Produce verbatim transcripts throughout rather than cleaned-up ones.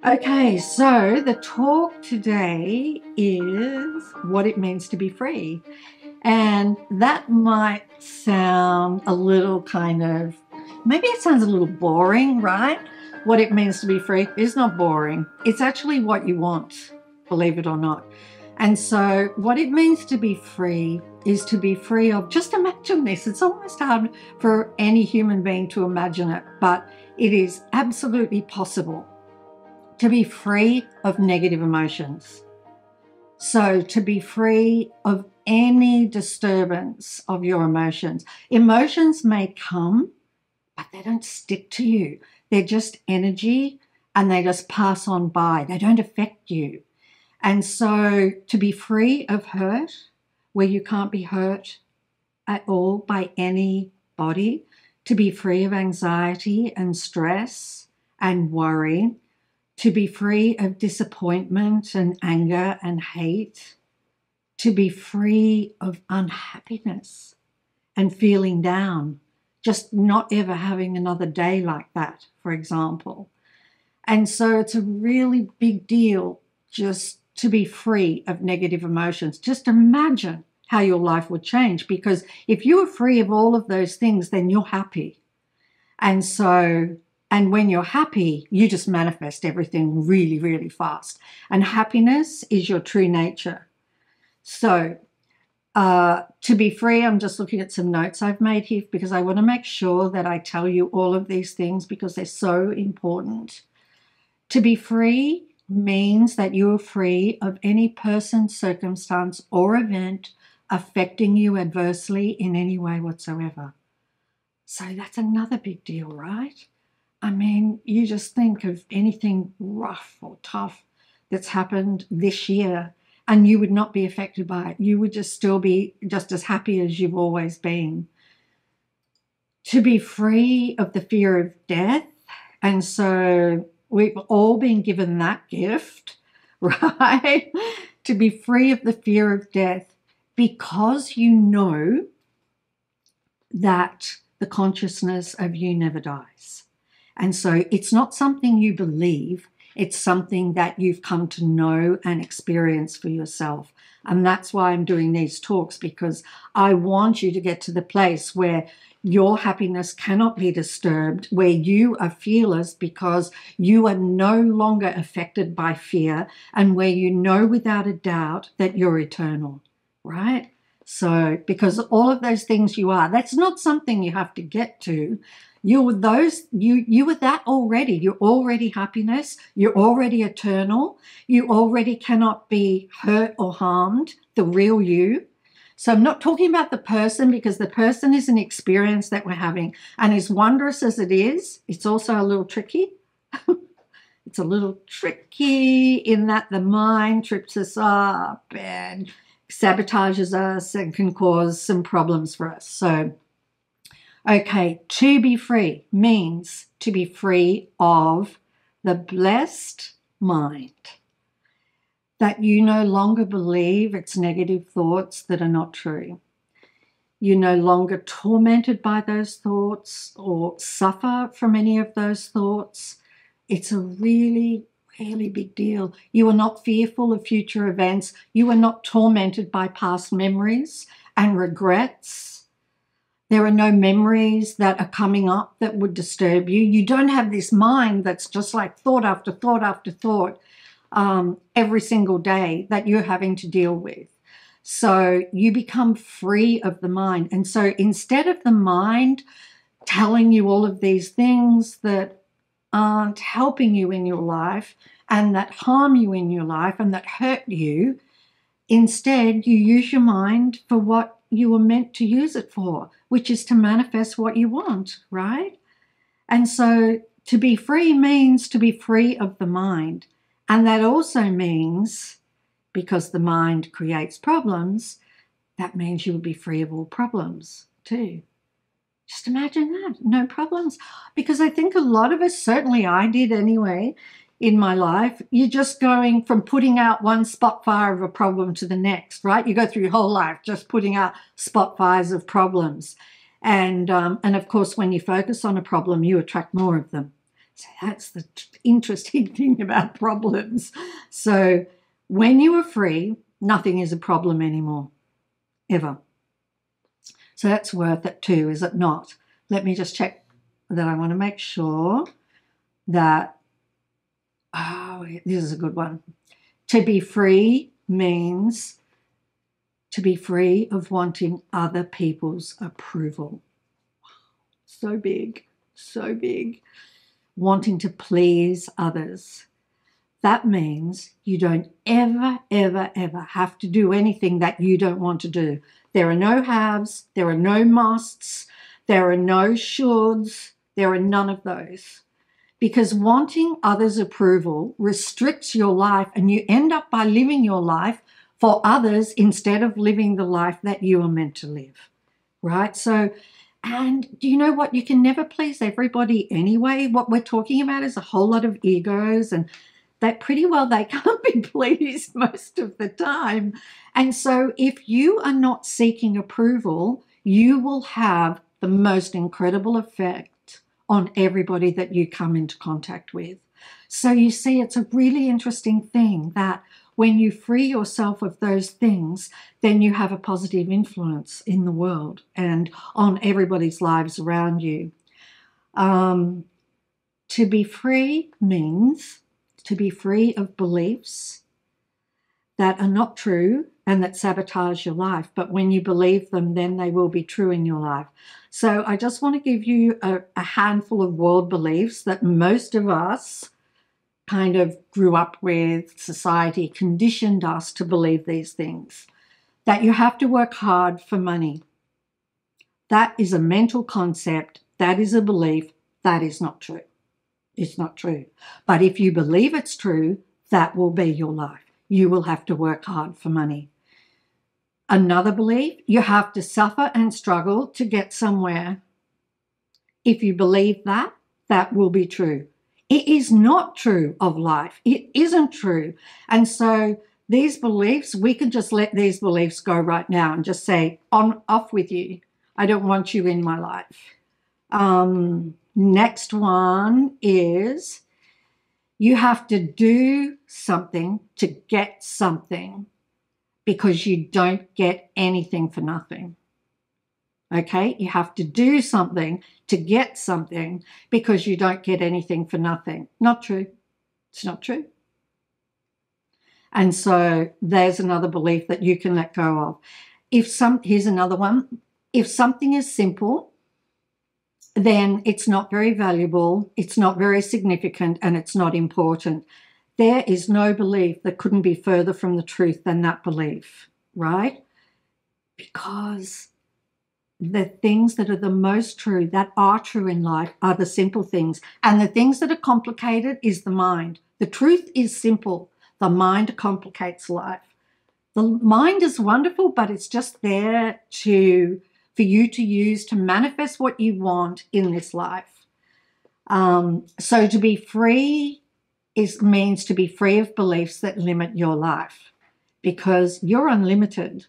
Okay, so the talk today is what it means to be free. And that might sound a little kind of, maybe it sounds a little boring, right? What it means to be free is not boring. It's actually what you want, believe it or not. And so what it means to be free is to be free of, just imagine this, it's almost hard for any human being to imagine it, but it is absolutely possible to be free of negative emotions. So to be free of any disturbance of your emotions. Emotions may come, but they don't stick to you. They're just energy and they just pass on by. They don't affect you. And so to be free of hurt, where you can't be hurt at all by anybody, to be free of anxiety and stress and worry, to be free of disappointment and anger and hate, to be free of unhappiness and feeling down, just not ever having another day like that, for example. And so it's a really big deal just to be free of negative emotions. Just imagine how your life would change, because if you are free of all of those things, then you're happy. And so And when you're happy, you just manifest everything really, really fast. And happiness is your true nature. So uh, to be free, I'm just looking at some notes I've made here because I want to make sure that I tell you all of these things because they're so important. To be free means that you're free of any person, circumstance, or event affecting you adversely in any way whatsoever. So that's another big deal, right? I mean, you just think of anything rough or tough that's happened this year and you would not be affected by it. You would just still be just as happy as you've always been. To be free of the fear of death. And so we've all been given that gift, right? To be free of the fear of death because you know that the consciousness of you never dies. And so it's not something you believe, it's something that you've come to know and experience for yourself. And that's why I'm doing these talks, because I want you to get to the place where your happiness cannot be disturbed, where you are fearless because you are no longer affected by fear, and where you know without a doubt that you're eternal, right? So, because all of those things you are, that's not something you have to get to. You're those, you, you were that already. You're already happiness. You're already eternal. You already cannot be hurt or harmed, the real you. So I'm not talking about the person, because the person is an experience that we're having. And as wondrous as it is, it's also a little tricky. It's a little tricky in that the mind trips us up and sabotages us and can cause some problems for us. So, okay, to be free means to be free of the blessed mind, that you no longer believe it's negative thoughts that are not true. You're no longer tormented by those thoughts or suffer from any of those thoughts. It's a really, really big deal. You are not fearful of future events. You are not tormented by past memories and regrets. There are no memories that are coming up that would disturb you. You don't have this mind that's just like thought after thought after thought um, every single day that you're having to deal with. So you become free of the mind. And so instead of the mind telling you all of these things that aren't helping you in your life and that harm you in your life and that hurt you, instead you use your mind for what you were meant to use it for, which is to manifest what you want, right? And so to be free means to be free of the mind. And that also means, because the mind creates problems, that means you will be free of all problems too. Just imagine that, no problems. Because I think a lot of us, certainly I did anyway, in my life, you're just going from putting out one spot fire of a problem to the next, right? You go through your whole life just putting out spot fires of problems. And, um, and of course, when you focus on a problem, you attract more of them. So that's the interesting thing about problems. So when you are free, nothing is a problem anymore, ever. So that's worth it too, is it not? Let me just check that. I want to make sure that, oh, this is a good one. To be free means to be free of wanting other people's approval. So big, so big. Wanting to please others. That means you don't ever, ever, ever have to do anything that you don't want to do. There are no haves, there are no musts, there are no shoulds, there are none of those. Because wanting others' approval restricts your life, and you end up by living your life for others instead of living the life that you are meant to live, right? So, and do you know what? You can never please everybody anyway. What we're talking about is a whole lot of egos, and that pretty well they can't be pleased most of the time. And so if you are not seeking approval, you will have the most incredible effect on everybody that you come into contact with. So you see, it's a really interesting thing that when you free yourself of those things, then you have a positive influence in the world and on everybody's lives around you. Um, to be free means to be free of beliefs that are not true and that sabotage your life. But when you believe them, then they will be true in your life. So I just want to give you a, a handful of world beliefs that most of us kind of grew up with. Society conditioned us to believe these things. That you have to work hard for money. That is a mental concept. That is a belief. That is not true. It's not true. But if you believe it's true, that will be your life. You will have to work hard for money. Another belief, you have to suffer and struggle to get somewhere. If you believe that, that will be true. It is not true of life. It isn't true. And so these beliefs, we can just let these beliefs go right now and just say, on, off with you. I don't want you in my life. Um, next one is you have to do something to get something because you don't get anything for nothing. Okay? You have to do something to get something because you don't get anything for nothing. Not true. It's not true. And so there's another belief that you can let go of. If some, here's another one. If something is simple, then it's not very valuable, it's not very significant, and it's not important. There is no belief that couldn't be further from the truth than that belief, right? Because the things that are the most true, that are true in life, are the simple things. And the things that are complicated is the mind. The truth is simple. The mind complicates life. The mind is wonderful, but it's just there to for you to use to manifest what you want in this life. Um, so to be free is means to be free of beliefs that limit your life because you're unlimited.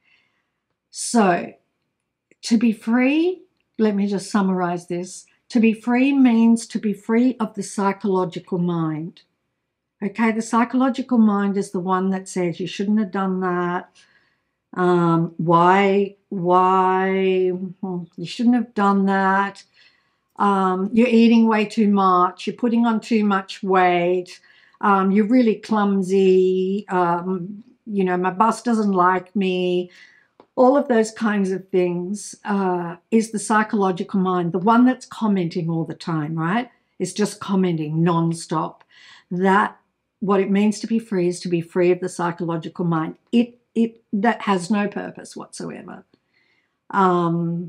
So to be free, let me just summarize this. To be free means to be free of the psychological mind. Okay, the psychological mind is the one that says you shouldn't have done that. Um, why, why, you shouldn't have done that. Um, you're eating way too much. You're putting on too much weight. Um, you're really clumsy. Um, you know, my boss doesn't like me. All of those kinds of things uh, is the psychological mind, the one that's commenting all the time, right? It's just commenting nonstop. That, what it means to be free is to be free of the psychological mind. It It that has no purpose whatsoever. Um,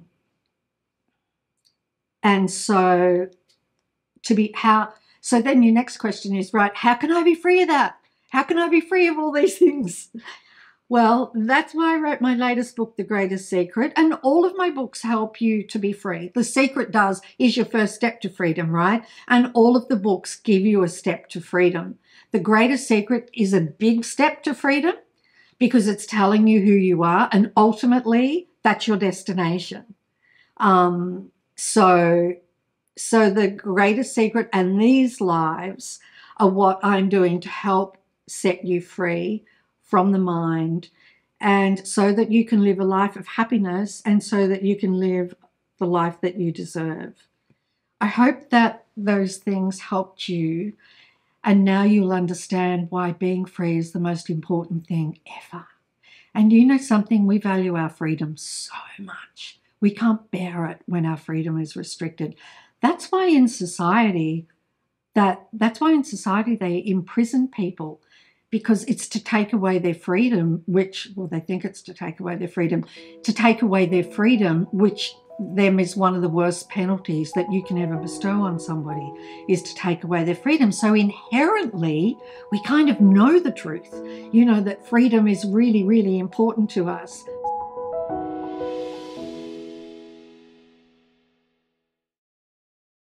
and so to be how so then your next question is, right, how can I be free of that? How can I be free of all these things? Well, that's why I wrote my latest book, The Greatest Secret, and all of my books help you to be free. The Secret does is your first step to freedom, right? And all of the books give you a step to freedom. The Greatest Secret is a big step to freedom, because it's telling you who you are, and ultimately that's your destination. Um, so So the greatest secret and these lives are what I'm doing to help set you free from the mind, and so that you can live a life of happiness and so that you can live the life that you deserve. I hope that those things helped you, and now you'll understand why being free is the most important thing ever. And you know something? We value our freedom so much. We can't bear it when our freedom is restricted. That's why in society, that that's why in society they imprison people, because it's to take away their freedom, which, well, they think it's to take away their freedom, to take away their freedom, which them is one of the worst penalties that you can ever bestow on somebody, is to take away their freedom. So inherently, we kind of know the truth, you know, that freedom is really, really important to us.